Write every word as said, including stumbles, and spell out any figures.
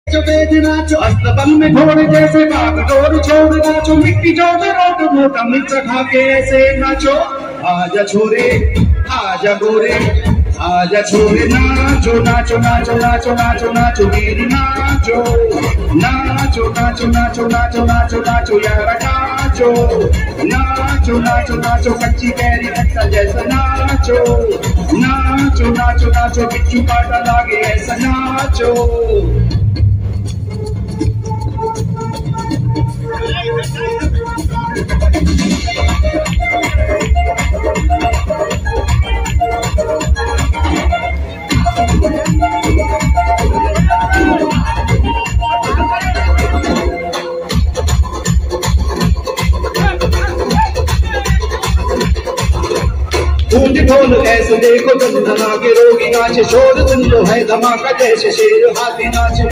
जो वेद नाचो अस्तबल में घोड़े जैसे बाग डोर छोड़ नाचो मिट्टी जोड़ रोट मोटा मिर्च खा के ऐसे नाचो। आजा छोरे आजा गोरे आजा छोरे नाचो नाचो नाचो नाचो नाचो नाचो वीर नाचो नाचो नाचो नाचो नाचो नाचो नाचो यार नाचो नाचो नाचो नाचो कच्ची कैरी कच्चा जैसा नाचो नाचो नाचो नाचो बिच्छू काटा लागे ऐसा नाचो। गूंज ढोल ऐसे देखो तुम धमा के रोगी नाचे शोर सुन लो है धमाका जैसे शेर हाथी नाचे।